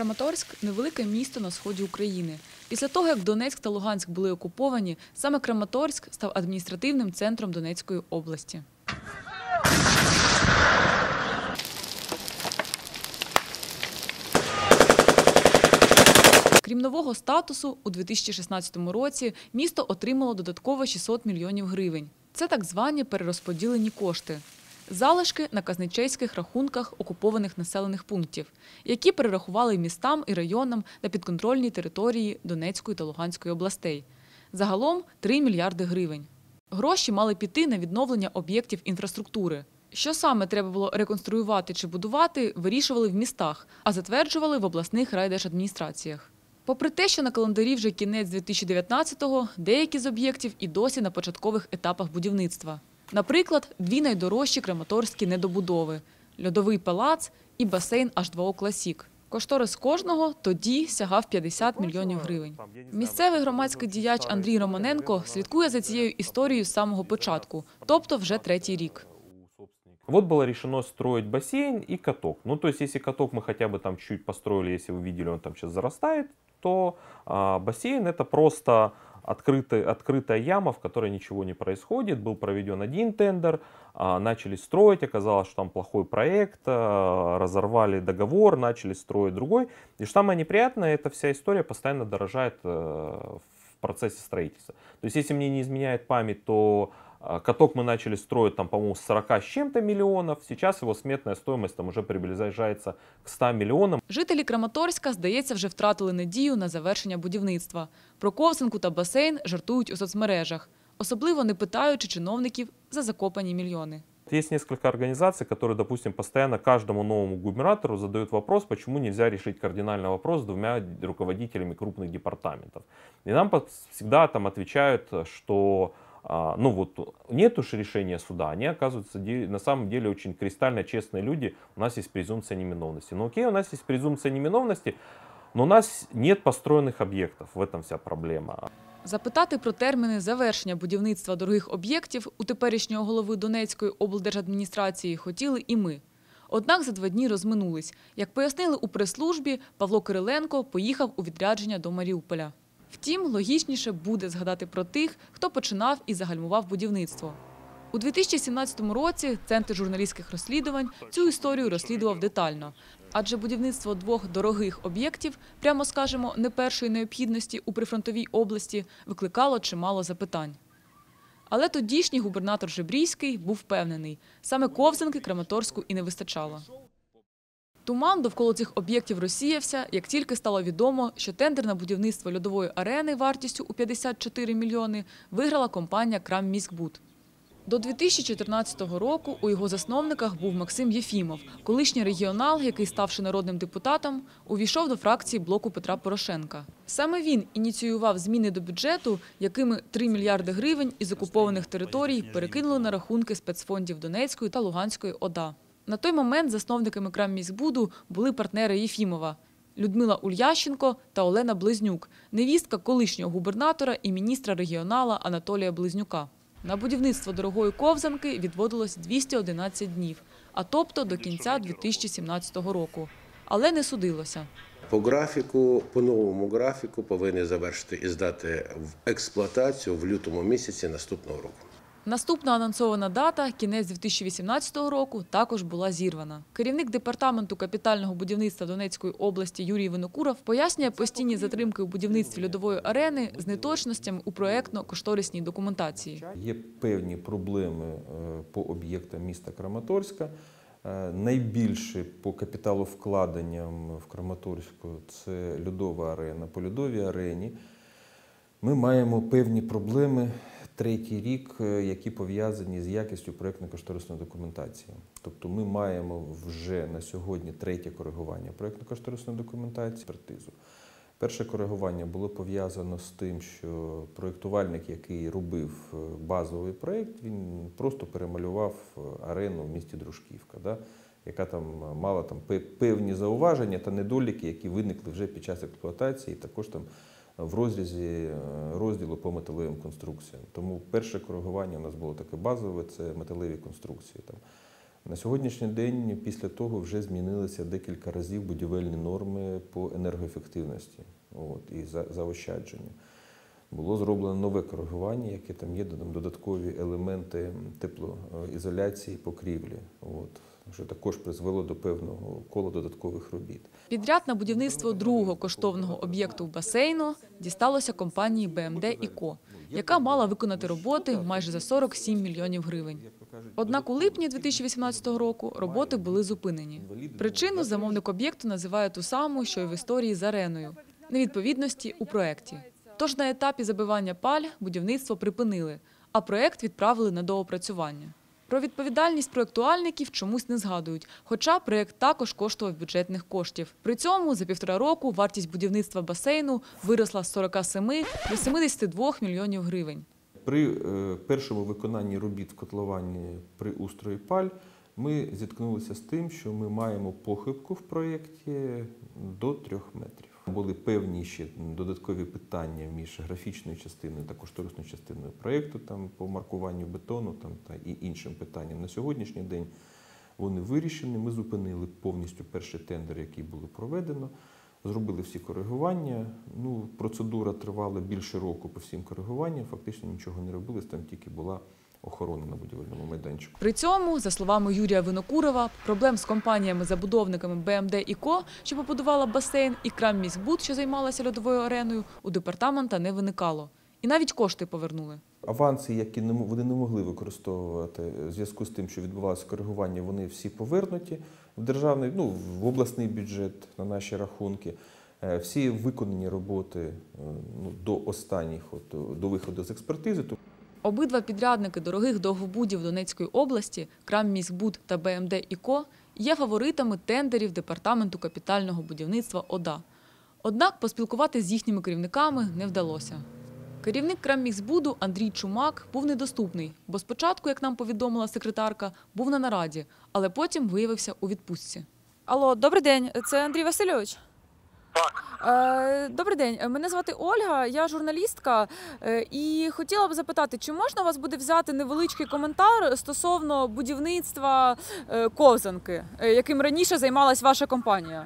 Краматорськ – невелике місто на сході України. Після того, як Донецьк та Луганськ були окуповані, саме Краматорськ став адміністративним центром Донецької області. Крім нового статусу, у 2016 році місто отримало додатково 600 мільйонів гривень. Це так звані перерозподілені кошти. Залишки на казначейських рахунках окупованих населених пунктів, які перерахували містам і районам на підконтрольній території Донецької та Луганської областей. Загалом 3 мільярди гривень. Гроші мали піти на відновлення об'єктів інфраструктури. Що саме треба було реконструювати чи будувати, вирішували в містах, а затверджували в обласних райдержадміністраціях. Попри те, що на календарі вже кінець 2019-го, деякі з об'єктів і досі на початкових етапах будівництва. Наприклад, дві найдорожчі краматорські недобудови – Льодовий палац і басейн H2O Classic. Кошторис кожного тоді сягав 50 мільйонів гривень. Місцевий громадський діяч Андрій Романенко слідкує за цією історією з самого початку, тобто вже 3-й рік. Вот было решено строить бассейн и каток. Ну, то есть, если каток мы хотя бы там чуть построили, если вы видели, он там сейчас зарастает, то бассейн это просто открытая яма, в которой ничего не происходит. Был проведен один тендер, начали строить, оказалось, что там плохой проект, разорвали договор, начали строить другой. И что самое неприятное, эта вся история постоянно дорожает в процессе строительства. То есть, если мне не изменяет память, то каток мы начали строить, там, по-моему, с 40 с чем-то миллионов. Сейчас его сметная стоимость там уже приближается к 100 миллионам. Жителі Краматорська, здається, вже втратили надію на завершення будівництва. Про ковзанку та басейн жартують у соцмережах, особливо не питаючи чиновників за закопані мільйони. Есть несколько организаций, которые, допустим, постоянно каждому новому губернатору задают вопрос, почему нельзя решить кардинальный вопрос с 2 руководителями крупных департаментов. И нам всегда там отвечают, что ну вот нет уж решения суда, они оказываются на самом деле очень кристально честные люди, у нас есть презумпция невиновности. Ну окей, у нас есть презумпция невиновности, но у нас нет построенных объектов, в этом вся проблема. Запитати про терміни завершення будівництва дорогих об'єктів у теперішнього голови Донецької облдержадміністрації хотіли і ми. Однак за 2 дні розминулись. Як пояснили у прес-службі, Павло Кириленко поїхав у відрядження до Маріуполя. Втім, логічніше буде згадати про тих, хто починав і загальмував будівництво. У 2017 році Центр журналістських розслідувань цю історію розслідував детально. Адже будівництво 2 дорогих об'єктів, прямо скажемо, не першої необхідності у прифронтовій області, викликало чимало запитань. Але тодішній губернатор Жебрійський був впевнений, саме ковзанки Краматорську і не вистачало. Туман довкола цих об'єктів розсіявся, як тільки стало відомо, що тендер на будівництво льодової арени вартістю у 54 мільйони виграла компанія «Крамміськбуд». До 2014 року у його засновниках був Максим Єфімов, колишній регіонал, який, ставши народним депутатом, увійшов до фракції блоку Петра Порошенка. Саме він ініціював зміни до бюджету, якими 3 мільярди гривень із окупованих територій перекинули на рахунки спецфондів Донецької та Луганської ОДА. На той момент засновниками Крамміськбуду були партнери Єфімова – Людмила Ульященко та Олена Близнюк, невістка колишнього губернатора і міністра регіонала Анатолія Близнюка. На будівництво дорогої ковзанки відводилось 211 днів, а тобто до кінця 2017 року. Але не судилося. По новому графіку повинні завершити і здати в експлуатацію в лютому місяці наступного року. Наступна анонсована дата – кінець 2018 року – також була зірвана. Керівник департаменту капітального будівництва Донецької області Юрій Винокуров пояснює постійні затримки у будівництві льодової арени з неточностями у проєктно-кошторисній документації. Є певні проблеми по об'єктам міста Краматорська. Найбільше по капіталовкладенням в Краматорську – це льодова арена. По льодовій арені ми маємо певні проблеми 3-й рік, які пов'язані з якістю проєктно-кошторисної документації. Тобто ми маємо вже на сьогодні 3-є коригування проєктно-кошторисної документації, експертизу. Перше коригування було пов'язано з тим, що проєктувальник, який робив базовий проєкт, він просто перемалював арену в місті Дружківка, яка там мала певні зауваження та недоліки, які виникли вже під час експлуатації, також там в розрізі розділу по металевим конструкціям. Тому перше коригування у нас було таке базове – це металеві конструкції. На сьогоднішній день після того вже змінилися декілька разів будівельні норми по енергоефективності і заощадженню. Було зроблено нове коригування, яке там є додаткові елементи теплоізоляції покрівлі, що також призвело до певного кола додаткових робіт. Підряд на будівництво другого коштовного об'єкту басейну дісталося компанії БМД і Ко, яка мала виконати роботи майже за 47 мільйонів гривень. Однак у липні 2018 року роботи були зупинені. Причину замовник об'єкту називає ту саму, що й в історії з ареною – невідповідності у проєкті. Тож на етапі забивання паль будівництво припинили, а проєкт відправили на доопрацювання. Про відповідальність проєктуальників чомусь не згадують, хоча проєкт також коштував бюджетних коштів. При цьому за 1,5 року вартість будівництва басейну виросла з 47 до 72 мільйонів гривень. При першому виконанні робіт в котловані при устрої паль ми зіткнулися з тим, що ми маємо похибку в проєкті до 3 метрів. Були певні ще додаткові питання між графічною частиною та кошторисною частиною проєкту по маркуванню бетону та і іншим питанням. На сьогоднішній день вони вирішені. Ми зупинили повністю перший тендер, який було проведено. Зробили всі коригування. Процедура тривала більше року по всім коригуванням. Фактично нічого не робилось, там тільки була охорони на будівельному майданчику. При цьому, за словами Юрія Винокурова, проблем з компаніями-забудовниками БМД і Ко, що побудувала басейн, і Крамміськбуд, що займалася льодовою ареною, у департамента не виникало. І навіть кошти повернули. Аванси, які вони не могли використовувати в зв'язку з тим, що відбувалося коригування, вони всі повернуті в державний, в обласний бюджет на наші рахунки. Всі виконані роботи до останніх, до виходу з експертизи. Обидва підрядники дорогих довгобудів Донецької області, Крамміськбуд та БМД і Ко, є фаворитами тендерів Департаменту капітального будівництва ОДА. Однак поспілкуватися з їхніми керівниками не вдалося. Керівник Крамміськбуду Андрій Чумак був недоступний, бо спочатку, як нам повідомила секретарка, був на нараді, але потім виявився у відпустці. Алло, добрий день, це Андрій Васильович? Так. Добрий день, мене звати Ольга, я журналістка і хотіла б запитати, чи можна у вас буде взяти невеличкий коментар стосовно будівництва ковзанки, яким раніше займалась ваша компанія?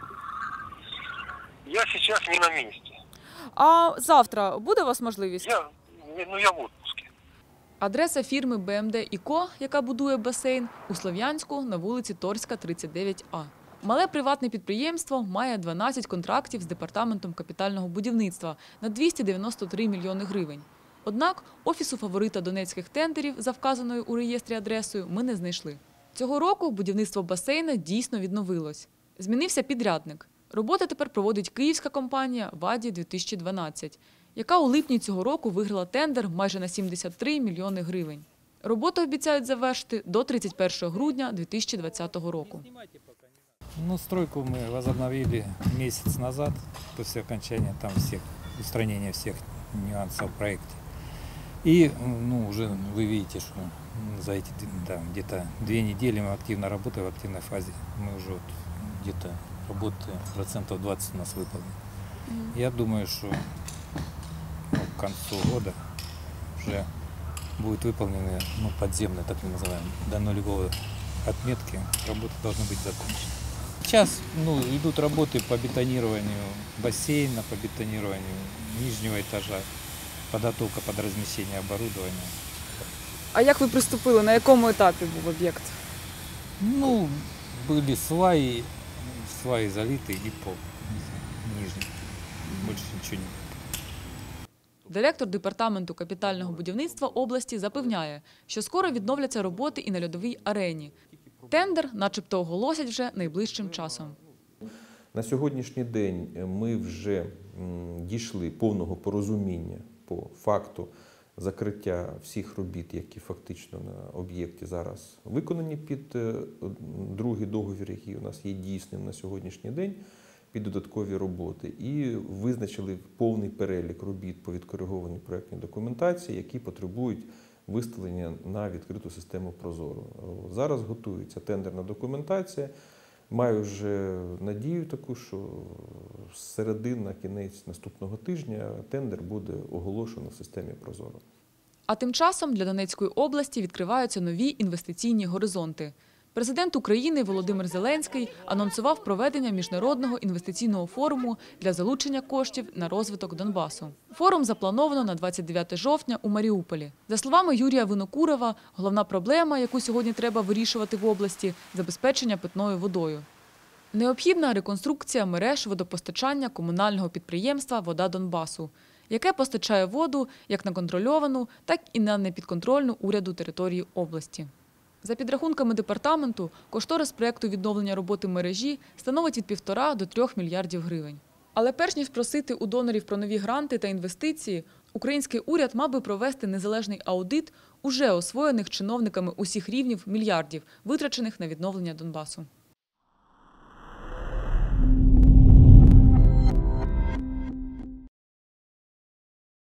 Я сейчас не на месте. А завтра буде у вас можливість? Я в отпуске. Адреса фірми БМД і Ко, яка будує басейн, у Слов'янську на вулиці Торська, 39А. Мале приватне підприємство має 12 контрактів з Департаментом капітального будівництва на 293 мільйони гривень. Однак офісу фаворита донецьких тендерів за вказаною у реєстрі адресою ми не знайшли. Цього року будівництво басейна дійсно відновилось. Змінився підрядник. Роботи тепер проводить київська компанія «Ваді-2012», яка у липні цього року виграла тендер майже на 73 мільйони гривень. Роботу обіцяють завершити до 31 грудня 2020 року. Стройку мы возобновили месяц назад, после окончания устранения всех нюансов в проекте. И уже вы видите, что за эти где-то 2 недели мы активно работаем, в активной фазе. Мы уже где-то работы процентов 20 у нас выполнено. Я думаю, что к концу года уже будет выполнены подземные, так называемые, до нулевой отметки, работы должны быть закончены. Сейчас идут работы по бетонированию бассейна, по бетонированию нижнего этажа, подготовка под размещение оборудования. А як ви приступили, на якому етапі був об'єкт? Были сваи залиты и пол нижний. Больше ничего не было. Директор Департаменту капітального будівництва області запевняє, що скоро відновляться роботи і на льодовій арені. Тендер начебто оголосять вже найближчим часом. На сьогоднішній день ми вже дійшли повного порозуміння по факту закриття всіх робіт, які фактично на об'єкті зараз виконані під другий договір, який у нас є дійсним на сьогоднішній день, під додаткові роботи. І визначили повний перелік робіт по відкоригованій проєктній документації, які потребують виставлення на відкриту систему «Прозоро». Зараз готується тендерна документація. Маю вже надію таку, що з середини на кінець наступного тижня тендер буде оголошено в системі «Прозоро». А тим часом для Донецької області відкриваються нові інвестиційні горизонти. Президент України Володимир Зеленський анонсував проведення Міжнародного інвестиційного форуму для залучення коштів на розвиток Донбасу. Форум заплановано на 29 жовтня у Маріуполі. За словами Юрія Винокурова, головна проблема, яку сьогодні треба вирішувати в області – забезпечення питною водою. Необхідна реконструкція мереж водопостачання комунального підприємства «Вода Донбасу», яке постачає воду як на контрольовану, так і на непідконтрольну уряду території області. За підрахунками департаменту, кошторис проєкту відновлення роботи мережі становить від 1,5 до 3 мільярдів гривень. Але перш ніж просити у донорів про нові гранти та інвестиції, український уряд мав би провести незалежний аудит уже освоєних чиновниками усіх рівнів мільярдів, витрачених на відновлення Донбасу.